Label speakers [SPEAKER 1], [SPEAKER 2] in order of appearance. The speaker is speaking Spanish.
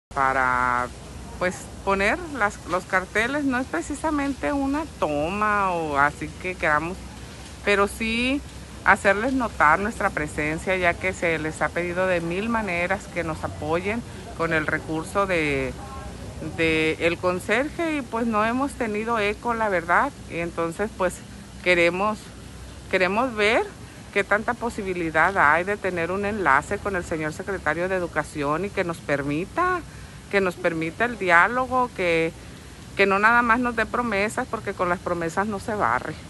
[SPEAKER 1] para pues poner los carteles. No es precisamente una toma o así que queramos, pero sí hacerles notar nuestra presencia, ya que se les ha pedido de mil maneras que nos apoyen con el recurso de el conserje, y pues no hemos tenido eco, la verdad. Y entonces pues queremos ver qué tanta posibilidad hay de tener un enlace con el señor secretario de Educación y que nos permita el diálogo, que no nada más nos dé promesas, porque con las promesas no se barre.